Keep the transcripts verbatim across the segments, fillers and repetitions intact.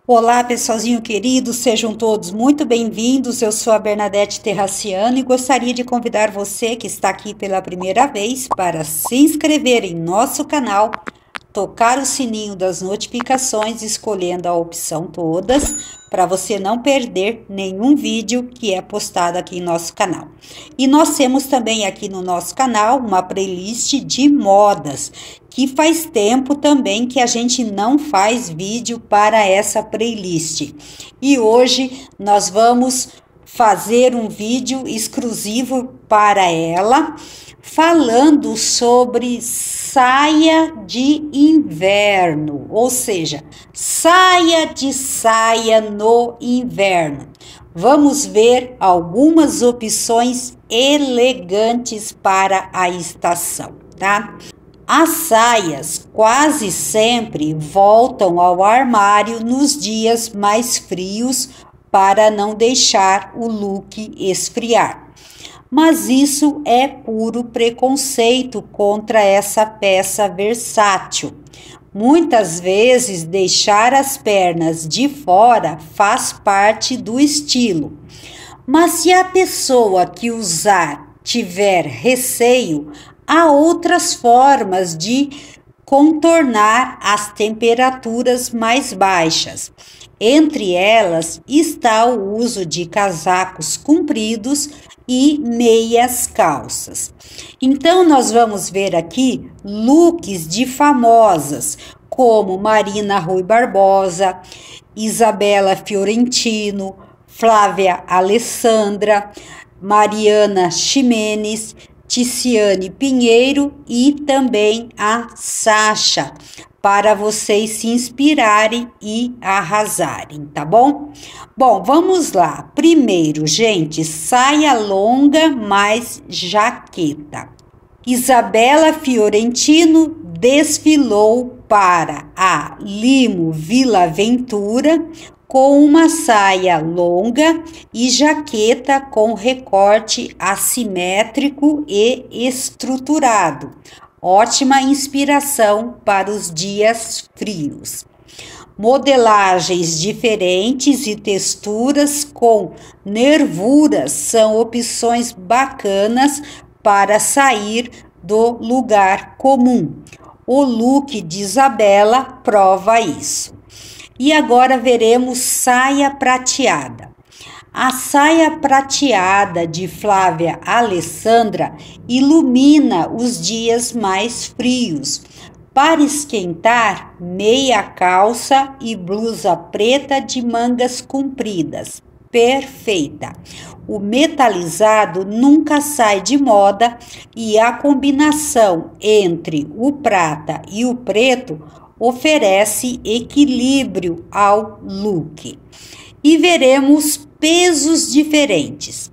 Olá, pessoalzinho querido, sejam todos muito bem-vindos. Eu sou a Bernadette Terraciano e gostaria de convidar você que está aqui pela primeira vez para se inscrever em nosso canal, tocar o sininho das notificações, escolhendo a opção todas, para você não perder nenhum vídeo que é postado aqui em nosso canal. E nós temos também aqui no nosso canal uma playlist de modas, que faz tempo também que a gente não faz vídeo para essa playlist. E hoje nós vamos fazer um vídeo exclusivo para ela, falando sobre saia de inverno, ou seja, saia de saia no inverno. Vamos ver algumas opções elegantes para a estação, tá? As saias quase sempre voltam ao armário nos dias mais frios para não deixar o look esfriar. Mas isso é puro preconceito contra essa peça versátil. Muitas vezes deixar as pernas de fora faz parte do estilo. Mas se a pessoa que usar tiver receio, há outras formas de contornar as temperaturas mais baixas. Entre elas está o uso de casacos compridos e meias calças. Então, nós vamos ver aqui looks de famosas, como Marina Rui Barbosa, Isabela Fiorentino, Flávia Alessandra, Mariana Ximenes, Ticiane Pinheiro e também a Sasha, para vocês se inspirarem e arrasarem, tá bom? Bom, vamos lá. Primeiro, gente, saia longa mais jaqueta. Isabela Fiorentino desfilou para a Limo Vila Aventura com uma saia longa e jaqueta com recorte assimétrico e estruturado. Ótima inspiração para os dias frios. Modelagens diferentes e texturas com nervuras são opções bacanas para sair do lugar comum. O look de Isabela prova isso. E agora veremos saia prateada. A saia prateada de Flávia Alessandra ilumina os dias mais frios. Para esquentar, meia calça e blusa preta de mangas compridas. Perfeita. O metalizado nunca sai de moda e a combinação entre o prata e o preto oferece equilíbrio ao look. E veremos pesos diferentes.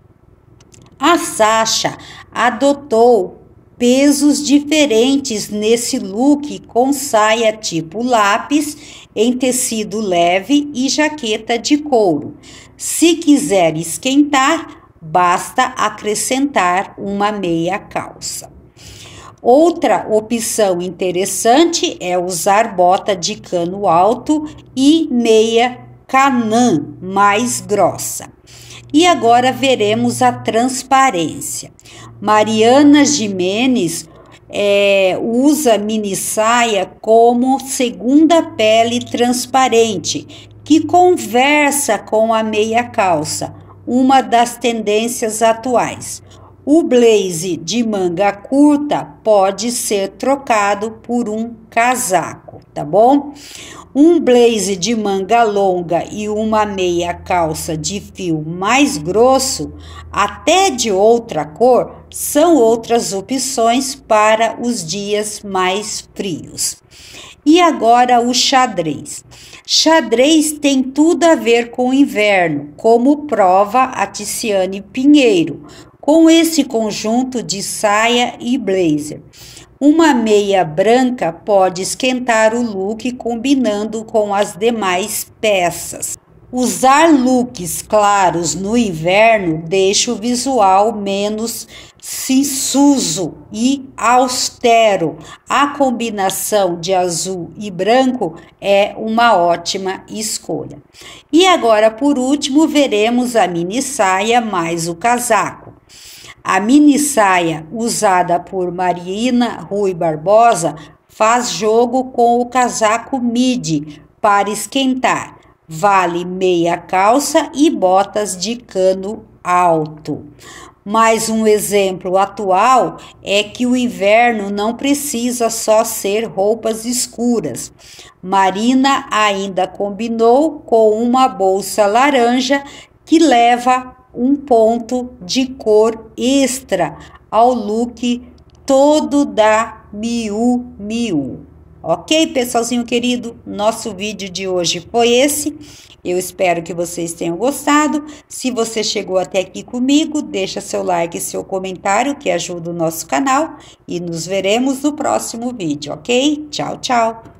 A Sasha adotou pesos diferentes nesse look com saia tipo lápis em tecido leve e jaqueta de couro. Se quiser esquentar, basta acrescentar uma meia calça. Outra opção interessante é usar bota de cano alto e meia canã mais grossa. E agora veremos a transparência. Mariana Ximenes é, usa mini saia como segunda pele transparente, que conversa com a meia calça, uma das tendências atuais. O blaze de manga curta pode ser trocado por um casaco, tá bom? Um blaze de manga longa e uma meia calça de fio mais grosso, até de outra cor, são outras opções para os dias mais frios. E agora o xadrez. Xadrez tem tudo a ver com o inverno, como prova a Ticiane Pinheiro, com esse conjunto de saia e blazer. Uma meia branca pode esquentar o look combinando com as demais peças. Usar looks claros no inverno deixa o visual menos cinzuso e austero. A combinação de azul e branco é uma ótima escolha. E agora, por último, veremos a mini saia mais o casaco. A mini saia usada por Marina Rui Barbosa faz jogo com o casaco midi para esquentar. Vale meia calça e botas de cano alto. Mais um exemplo atual é que o inverno não precisa só ser roupas escuras. Marina ainda combinou com uma bolsa laranja que leva um ponto de cor extra ao look todo da Miu Miu. Ok, pessoalzinho querido? Nosso vídeo de hoje foi esse. Eu espero que vocês tenham gostado. Se você chegou até aqui comigo, deixa seu like e seu comentário, que ajuda o nosso canal. E nos veremos no próximo vídeo, ok? Tchau, tchau!